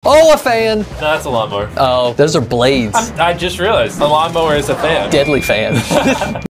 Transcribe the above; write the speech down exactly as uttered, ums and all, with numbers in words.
Oh, a fan. No, that's a lawnmower. Oh, those are blades. I'm, I just realized a lawnmower is a fan. Deadly fan.